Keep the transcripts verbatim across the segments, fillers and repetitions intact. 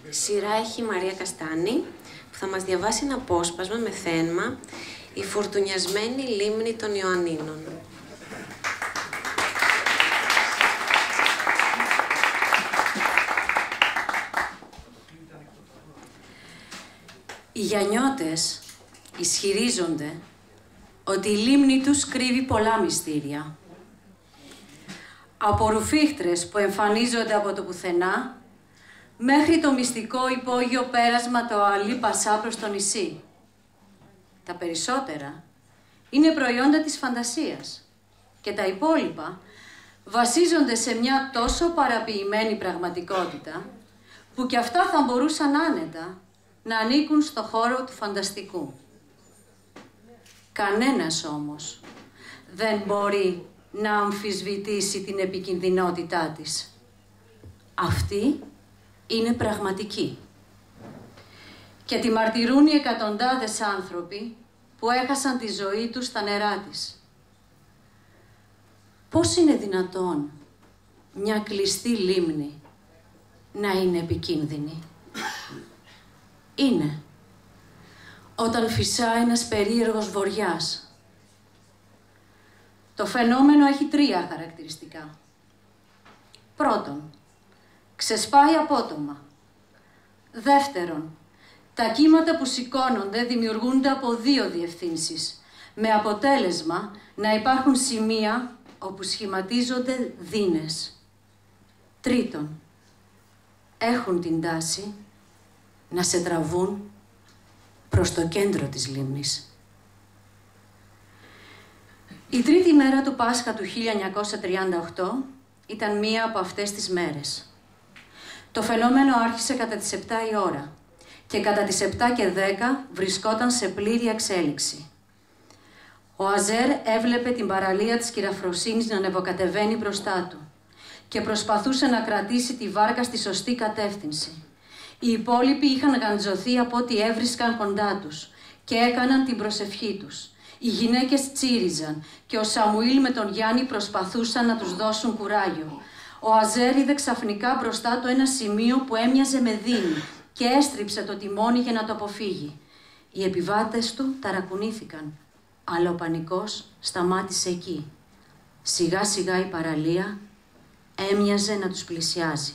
Σειρά έχει η Μαρία Καστάνη, που θα μας διαβάσει ένα απόσπασμα με θέμα «Η φουρτουνιασμένη λίμνη των Ιωαννίνων». Οι Γιαννιώτες ισχυρίζονται ότι η λίμνη τους κρύβει πολλά μυστήρια. Από ρουφίχτρες που εμφανίζονται από το πουθενά, μέχρι το μυστικό υπόγειο πέρασμα το αλή πασά προς το νησί. Τα περισσότερα είναι προϊόντα της φαντασίας και τα υπόλοιπα βασίζονται σε μια τόσο παραποιημένη πραγματικότητα που κι αυτά θα μπορούσαν άνετα να ανήκουν στο χώρο του φανταστικού. Κανένας όμως δεν μπορεί να αμφισβητήσει την επικινδυνότητά της. Αυτή είναι πραγματική. Και τη μαρτυρούν οι εκατοντάδες άνθρωποι που έχασαν τη ζωή τους στα νερά της. Πώς είναι δυνατόν μια κλειστή λίμνη να είναι επικίνδυνη? Είναι όταν φυσά ένας περίεργος βοριάς. Το φαινόμενο έχει τρία χαρακτηριστικά. Πρώτον, ξεσπάει απότομα. Δεύτερον, τα κύματα που σηκώνονται δημιουργούνται από δύο διευθύνσεις, με αποτέλεσμα να υπάρχουν σημεία όπου σχηματίζονται δίνες. Τρίτον, έχουν την τάση να σε τραβούν προς το κέντρο της λίμνης. Η τρίτη μέρα του Πάσχα του χίλια εννιακόσια τριάντα οκτώ ήταν μία από αυτές τις μέρες. Το φαινόμενο άρχισε κατά τις επτά η ώρα και κατά τις επτά και δέκα βρισκόταν σε πλήρη εξέλιξη. Ο Αζέρ έβλεπε την παραλία της Κυραφροσύνης να ανεβοκατεβαίνει μπροστά του και προσπαθούσε να κρατήσει τη βάρκα στη σωστή κατεύθυνση. Οι υπόλοιποι είχαν γαντζωθεί από ό,τι έβρισκαν κοντά τους και έκαναν την προσευχή τους. Οι γυναίκες τσίριζαν και ο Σαμουήλ με τον Γιάννη προσπαθούσαν να τους δώσουν κουράγιο. Ο Αζέρ είδε ξαφνικά μπροστά του ένα σημείο που έμοιαζε με δίνη και έστριψε το τιμόνι για να το αποφύγει. Οι επιβάτες του ταρακουνήθηκαν, αλλά ο πανικός σταμάτησε εκεί. Σιγά σιγά η παραλία έμοιαζε να τους πλησιάζει.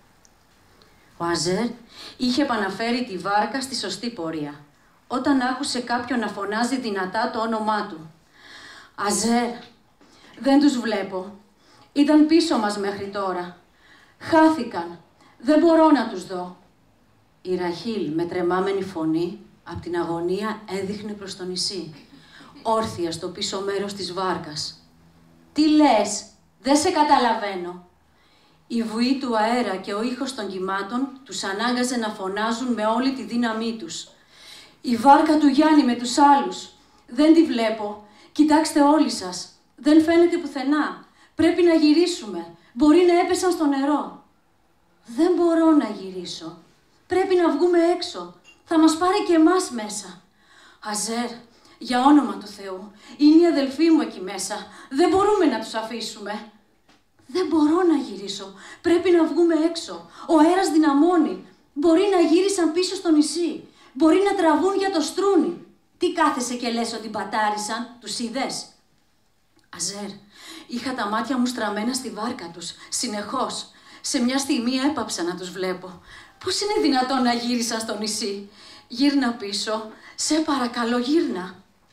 Ο Αζέρ είχε επαναφέρει τη βάρκα στη σωστή πορεία, όταν άκουσε κάποιον να φωνάζει δυνατά το όνομά του. «Αζέρ, δεν τους βλέπω. Ήταν πίσω μας μέχρι τώρα. Χάθηκαν. Δεν μπορώ να τους δω». Η Ραχήλ με τρεμάμενη φωνή από την αγωνία έδειχνε προς το νησί, όρθια στο πίσω μέρος της βάρκας. «Τι λες, δεν σε καταλαβαίνω». Η βουή του αέρα και ο ήχος των κυμάτων τους ανάγκαζε να φωνάζουν με όλη τη δύναμή τους. «Η βάρκα του Γιάννη με τους άλλους. Δεν τη βλέπω. Κοιτάξτε όλοι σας. Δεν φαίνεται πουθενά. Πρέπει να γυρίσουμε. Μπορεί να έπεσαν στο νερό». «Δεν μπορώ να γυρίσω. Πρέπει να βγούμε έξω. Θα μας πάρει και εμάς μέσα». «Αζέρ, για όνομα του Θεού. Είναι οι αδελφοί μου εκεί μέσα. Δεν μπορούμε να τους αφήσουμε». «Δεν μπορώ να γυρίσω. Πρέπει να βγούμε έξω. Ο αέρας δυναμώνει. Μπορεί να γύρισαν πίσω στο νησί. Μπορεί να τραβούν για το στρούνι». «Τι κάθεσαι και λες ότι μπατάρισαν, τους είδες?» «Αζέρ, είχα τα μάτια μου στραμμένα στη βάρκα τους, συνεχώς. Σε μια στιγμή έπαψα να τους βλέπω. Πώς είναι δυνατόν να γύρισαν στο νησί? Γύρνα πίσω. Σε παρακαλώ, γύρνα».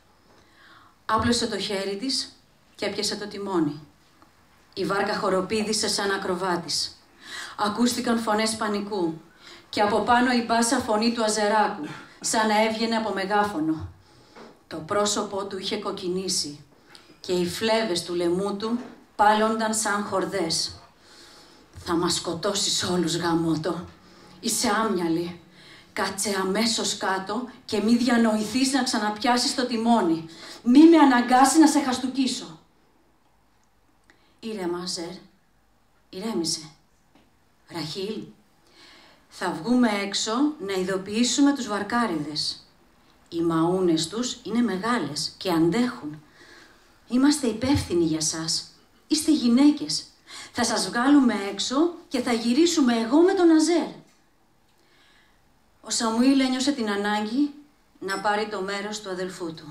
Άπλωσε το χέρι της και έπιασε το τιμόνι. Η βάρκα χοροπήδησε σαν ακροβάτης. Ακούστηκαν φωνές πανικού και από πάνω η μπάσα φωνή του Αζεράκου, σαν να έβγαινε από μεγάφωνο. Το πρόσωπό του είχε κοκκινήσει και οι φλέβες του λαιμού του πάλονταν σαν χορδές. «Θα μας σκοτώσεις όλους, γαμώτο. Είσαι άμυαλη. Κάτσε αμέσως κάτω και μη διανοηθείς να ξαναπιάσεις το τιμόνι. Μη με αναγκάσεις να σε χαστούκίσω». «Ήρεμα, Αζέρ. Ηρέμησε. Ραχήλ, θα βγούμε έξω να ειδοποιήσουμε τους βαρκάριδες. Οι μαούνες τους είναι μεγάλες και αντέχουν. Είμαστε υπεύθυνοι για σας. Είστε γυναίκες. Θα σας βγάλουμε έξω και θα γυρίσουμε εγώ με τον Αζέρ». Ο Σαμουήλ ένιωσε την ανάγκη να πάρει το μέρος του αδελφού του.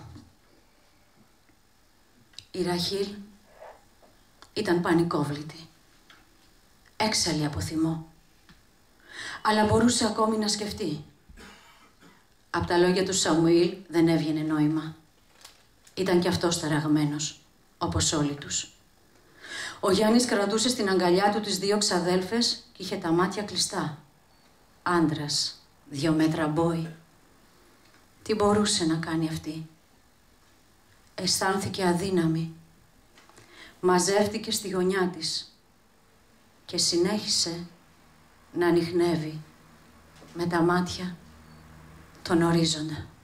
Η Ραχήλ ήταν πανικόβλητη, έξαλλη από θυμό, αλλά μπορούσε ακόμη να σκεφτεί. Απ' τα λόγια του Σαμουήλ δεν έβγαινε νόημα. Ήταν κι αυτός ταραγμένος, όπως όλοι τους. Ο Γιάννης κρατούσε στην αγκαλιά του τις δύο ξαδέλφες και είχε τα μάτια κλειστά. Άντρας, δύο μέτρα μπόι. Τι μπορούσε να κάνει αυτή? Αισθάνθηκε αδύναμη. Μαζεύτηκε στη γωνιά της και συνέχισε να ανιχνεύει με τα μάτια τον ορίζοντα.